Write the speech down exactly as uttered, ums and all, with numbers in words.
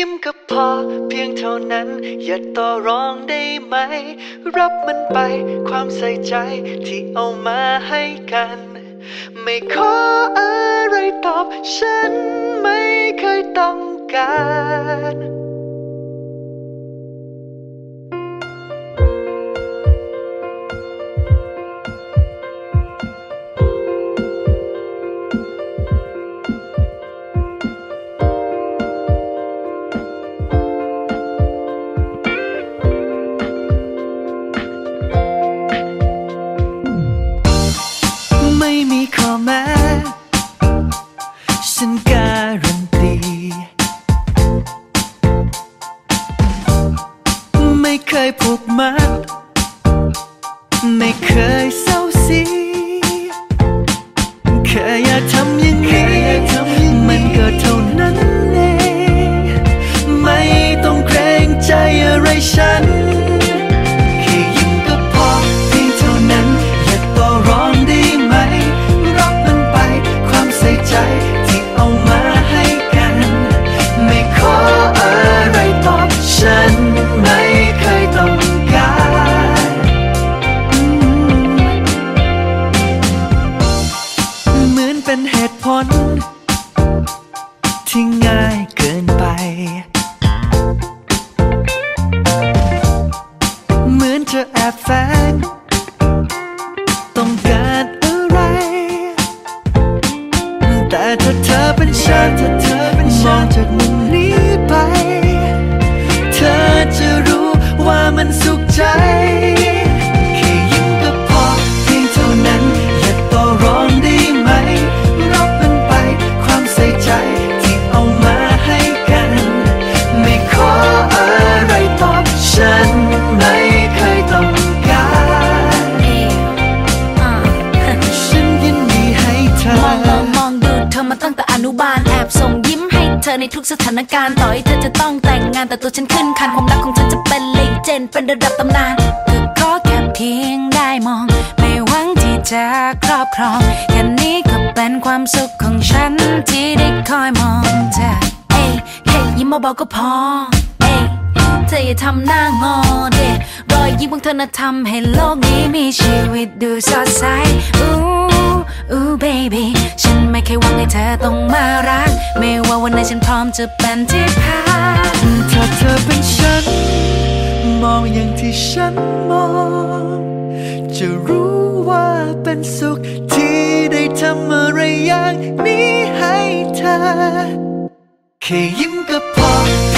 ยิ้มก็พอเพียงเท่านั้นอย่าต่อรองได้ไหมรับมันไปความใส่ใจที่เอามาให้กันไม่ขออะไรตอบฉันไม่เคยต้องการไม่มีข้อแม้ฉันการันตีไม่เคยผูกมัดไม่เคยเศร้าสีแค่อยากทำอย่างนี้มันก็เท่านั้นเองไม่ต้องเกรงใจอะไรฉันแค่ยิ้มก็พอเพียงเท่านั้นอย่าต่อรองได้ไหมรับมันไปความใส่ใจที่เอามาให้กันไม่ขออะไรตอบฉันไม่เคยต้องการเหมือนเป็นเหตุผลที่ง่ายเกินไปเหมือนจะแอบแฝงต้องการอะไรแต่ถ้าเธอเป็นฉันถ้าเธอเป็นฉันมองจากมุมนี้ไปเธอจะรู้ว่ามันสุขใจแค่ยิ้มก็พอเพียงเท่านั้นอย่าต่อรองได้ไหมรับมันไปความใส่ใจที่เอามาให้กันไม่ขออะไรตอบฉันไม่เคยต้องการฉันยินดีให้เธอมองมองมองดูเธอมาตั้งแต่อนุบาลแอบส่งยิ้มให้เธอในทุกสถานการณ์ต่อให้เธอจะต้องแต่งงานแต่ตัวฉันขึ้นคันความรักของฉันจะเป็นเลเจนด์เป็นระดับตำนานก็ขอแค่เพียงได้มองไม่หวังที่จะครอบครองแค่นี้ก็เป็นความสุขของฉันที่ได้คอยมองเธอเอ้ยแค่ยิ้มเบาๆก็พอเอ้ยเธออย่าทำหน้างอเด็รอยยิ้มของเธอน่ะทำให้โลกนี้มีชีวิตดูสดใสอู้อู้ baby ฉันไม่เคยหวังให้เธอต้องมารักไม่ว่าวันไหนฉันพร้อมจะเป็นที่พักถ้าเธอเป็นฉันมองอย่างที่ฉันมองจะรู้ว่าเป็นสุขที่ได้ทำอะไรอย่างนี้ให้เธอแค่ยิ้มก็พอ